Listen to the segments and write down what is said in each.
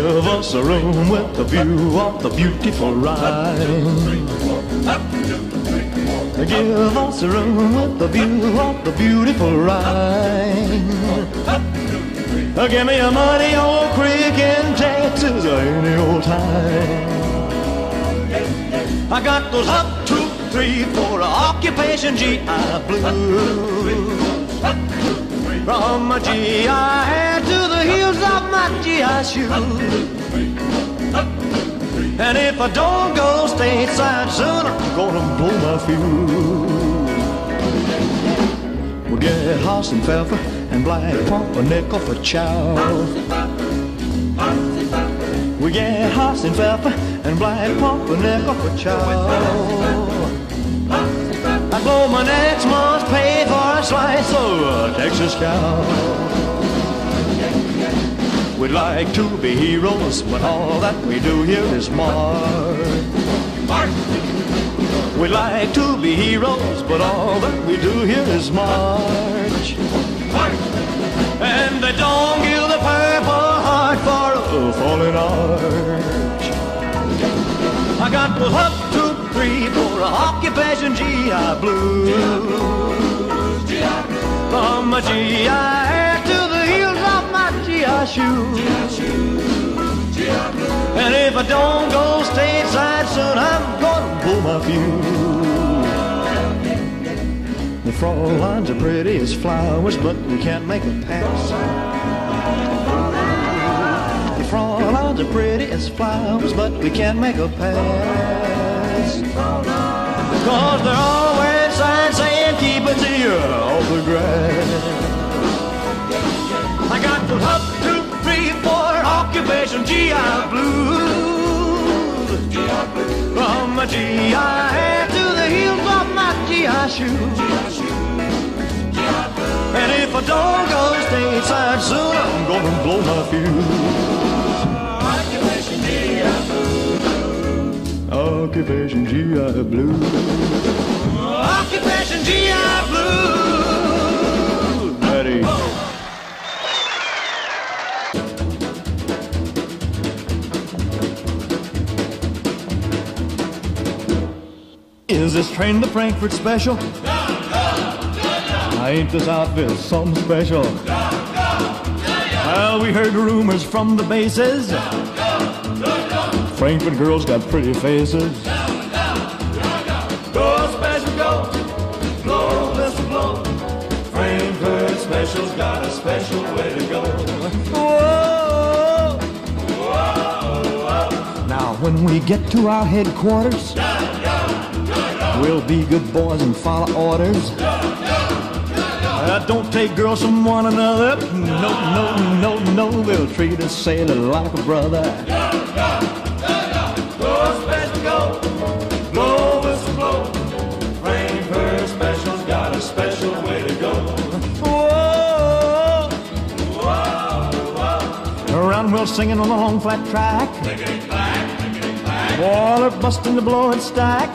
Give us a room with a view of the beautiful Rhine. Give us a room with a view of the beautiful Rhine. Give me a muddy old creek in Texas any old time. I got those up, 2, 3, 4 occupation GI blues. From my GI hair to the heels of my GI shoes. And if I don't go stateside soon, I'm gonna blow my fuse. We'll get Haas and Pfeffer and Black Pumpernickel for chow. We get Haas and Pfeffer and Black Pumpernickel for chow. I blow my next month's pay for a slice of a Texas cow. We'd like to be heroes, but all that we do here is march. We'd like to be heroes, but all that we do here is march. And they don't give the Purple Heart for a fallen arch. I got those up, 2, 3, 4 occupation GI blues. From my GI hair to the heels of my GI shoes. And if I don't go stateside soon, I'm gonna blow my fuse. The Frauleins are pretty as flowers, but we can't make a pass. The Frauleins are pretty as flowers, but we can't make a pass. Cause they're always signs saying keep it here off the grass. I got the up, 2, 3, 4 occupation GI blues. From my GI hair to the heels of my GI shoes. And if I don't go stateside soon, I'm gonna blow my fuse. Occupation GI blues. Occupation GI blues. Occupation GI blues. Ready. Is this train to Frankfurt special? Ain't this outfit something special? Well, we heard rumors from the bases. Frankfurt girls got pretty faces. Go special, go. Blow, whistle, blow. Frankfurt special's got a special way to go. Whoa. Whoa. Now, when we get to our headquarters, we'll be good boys and follow orders. Don't take girls from one another. No, no, no, no. We'll treat a sailor like a brother. Go special, go. Blow, whistle, blow. Frankfurt special's got a special way to go. Whoa, whoa, whoa. Around we're singing on the long flat track. Clickety-clack, clickety-clack. Boiler busting the blowing stack.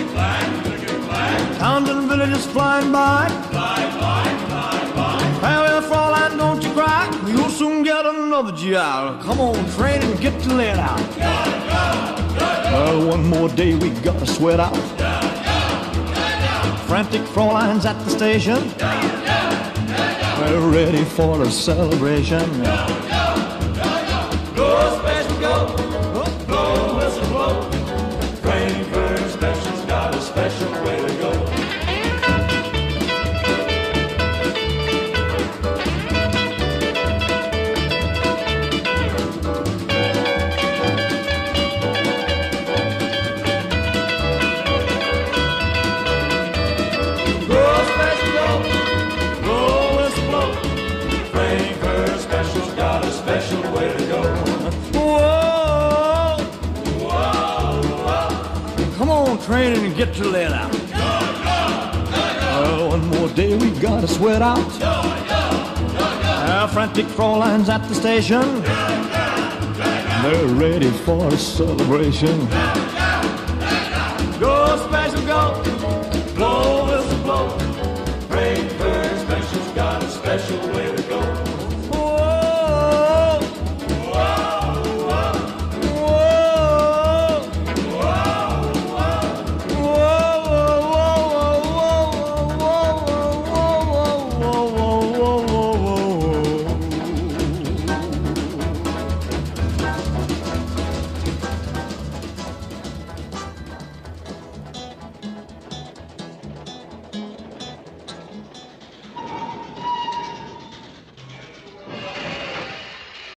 Towns and villages flying by. Fly, fly, fly, fly. Well, Fraulein, don't you cry. You'll soon get another GI. Come on, train and get to let out. Go, go, go, go. Well, one more day we gotta sweat out. Go, go, go, go. Frantic Frauleins at the station. Go, go, go, go. We're ready for a celebration. Go, go, go, go. Go special, go. Blow, whistle, blow. Frankfurt special's got a special way to go. Train and get to let out. Go, go, go, go. One more day we gotta sweat out. Go, go, go, go. Frantic Frauleins at the station. Go, go, go, go. They're ready for a celebration. Go, go, go, go. Go special, go. Go.